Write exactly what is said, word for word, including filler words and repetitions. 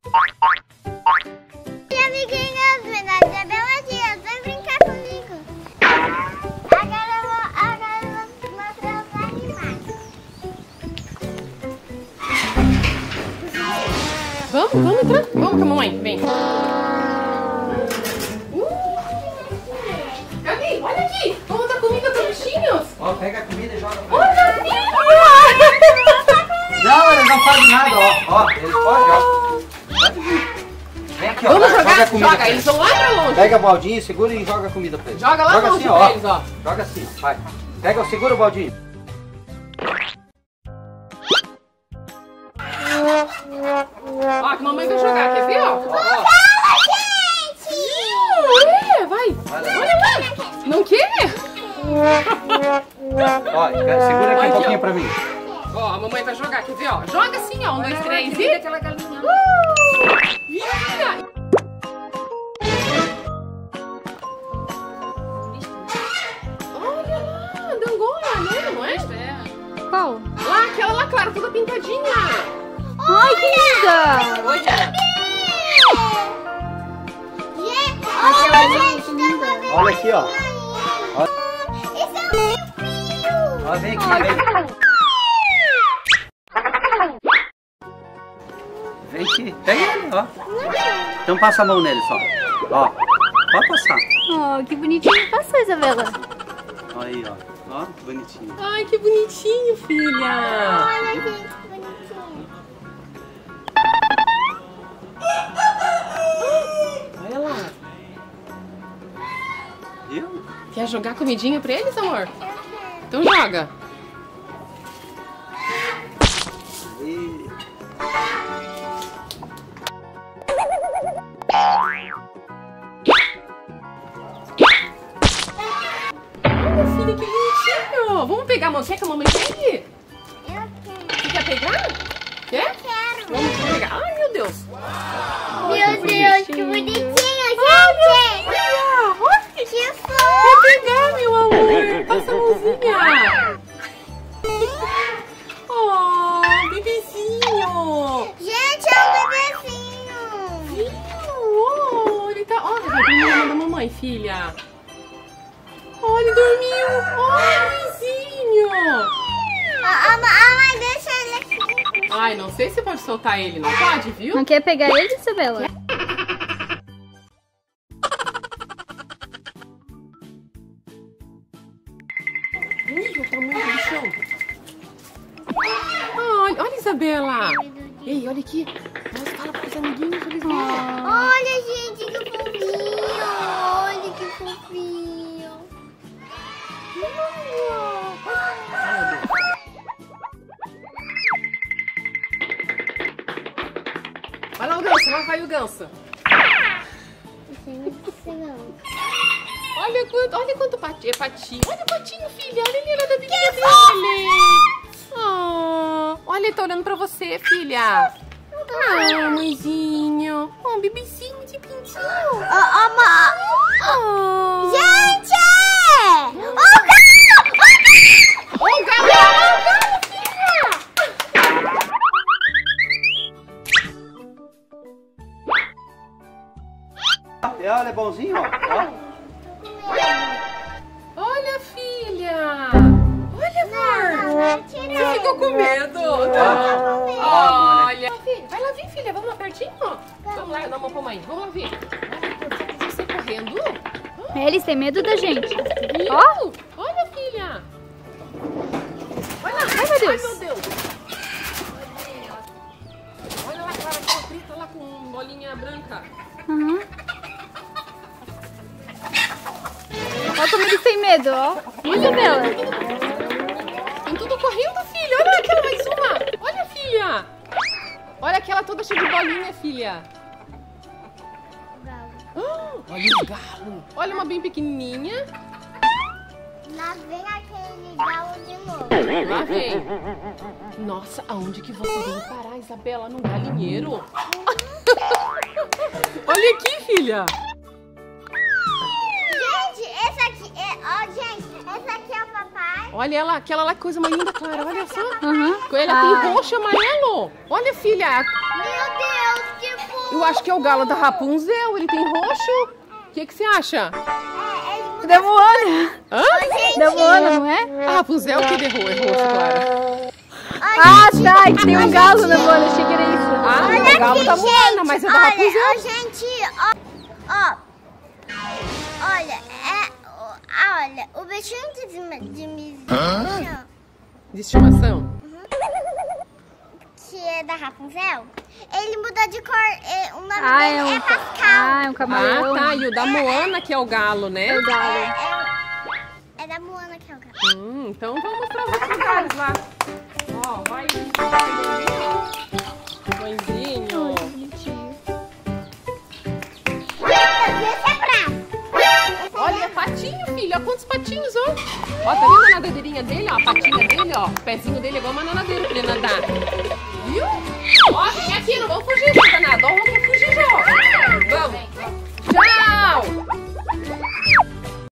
E amiguinhos, a Isabela Dias, vem brincar comigo. Agora eu vou, agora eu vou mostrar os animais. Vamos, vamos entrar? Vamos com a mamãe, vem. Gabi, olha aqui, vamos dar comida para os bichinhos. Ó, pega a comida e joga. Olha, filha! Não, eles não fazem nada, ó. Ó, eles podem, ó. Vem aqui, ó. Vamos joga, jogar? joga a comida. Joga, eles vão lá pra longe. Pega o baldinho, segura e joga a comida pra eles. Joga lá joga longe assim, pra ó. eles, ó. Joga assim, ó. Vai. Pega, segura o baldinho. Ó, que a mamãe vai jogar, quer ver, ó? Ó, ó. É, vai. Olha lá. Não quer? Ó, segura aqui um Aqui, pouquinho ó. pra mim. Ó, a mamãe vai jogar, quer ver, ó? Joga assim, ó. Um, dois, três e... Aquela galinha. Uh! Vira! Olha lá, Dangola, né? Não é? Qual? Lá, aquela lá, Clara, toda pintadinha. Ai, que linda! Olha. Olha, gente, tem uma Olha aqui, ó. Ó, Esse é o meu filho. ó, vem aqui, vem. Vem aqui, pega ele, ó. Então passa a mão nele só. Ó, pode passar. Oh, que bonitinho. Passou, Isabela. Aí, ó. Ó, bonitinho. Ai, que bonitinho, filha. Olha, gente, que bonitinho. Olha lá. Viu? Quer jogar comidinha pra eles, amor? Então joga. E... Olha, filha, que bonitinho. Vamos pegar a mão. Quer que a mamãe pegue? Eu quero. Você quer pegar? Quer? Quero. Vamos pegar. Ai, meu Deus. Meu Deus, que bonitinho, gente. Olha, olha. Que Quer fofo. pegar, meu amor? Passa a mãozinha. Oh, bebezinho. Gente, é um bebezinho. Oh, ele tá... Olha, vai dormir na mão da mamãe, filha. Oh, ele dormiu. Oh, bebezinho. A, a, a mãe deixa ele aqui. Ai, não sei se pode soltar ele. Não pode, viu? Não quer pegar ele, Isabela? Ui, o tamanho do bichão. Olha, olha, Isabela. Ei, olha aqui. Nossa, fala pros amiguinhos, eles vão. Olha, gente, que fofinho. Olha que fofinho. Olha lá o ganso, lá vai o ganso. Olha quanto, olha quanto pati, é patinho. Olha o patinho, filha. Olha ele era da bebida dele. Oh, olha, ele tá olhando pra você, filha. Ah, mãezinho. Oh, um bebezinho de pintinho. Oh. Gente! O galo! Ô, oh, galo! Ô, galo, filha! E olha, é bonzinho, ó. Olha, filha! Olha, amor! Não, Você tira. ficou com medo? Não. Olha! Vai lá vir, filha. Vamos lá pertinho? Vamos lá, dá uma pra mãe. Vamos lá vir. Olha, você correndo? Eles têm medo da gente. Viu? Ó. Olha, filha! Olha lá! Ai, meu Deus. Ai, meu Deus! Olha lá, Clara, aquela preta lá com bolinha branca. Uhum. Olha como eles têm medo, ó. Olha, Isabela. Tem tudo correndo, filha. Olha aquela mais uma. Olha, filha. Olha aquela toda cheia de bolinha, filha. Ah, olha o galo. Olha uma bem pequenininha. Lá vem aquele galo de novo. Lá vem. Nossa, aonde que você veio parar, Isabela? Num galinheiro? Olha aqui, filha. Gente, esse aqui é... Ó, gente, esse aqui é o papai. Olha ela, aquela lá, coisa mais linda, Clara. Olha só. Uhum. Ela Ah. tem roxo e amarelo. Olha, filha. Meu Deus, que fofo. eu acho que é o galo da Rapunzel. Ele tem roxo. O que, que você acha? É, ele muda Da Moana. Hã? gente. Da Moana, não é? A Rapunzel que de ro- é roxo, Clara. Ah, tá. E tem um galo na Moana. Achei que era isso. Ah, Olha não, o galo aqui, da Moana, gente, mas é da olha, Rapunzel. ó, gente, ó, ó, olha, é, ó, olha, o bichinho de, de miséria, De estimação? que é da Rapunzel, ele muda de cor, é, o nome Ah, dele é é, um, Pascal. ah, é um Ah, camaleão. tá. E o da Moana que é o galo, né? É o É, galo. é, é da Moana que é o gato. Hum, então vamos mostrar os outros lugares lá. Ó, vai. Pãezinho. Bonitinho. Esse é bravo. Olha, patinho, filho. Olha quantos patinhos, ó. Ó, tá vendo a nadadeirinha dele, ó? A patinha dele, ó. O pezinho dele é igual uma nadadeira pra ele nadar. Viu? Ó, vem aqui, não vamos fugir, seu danado.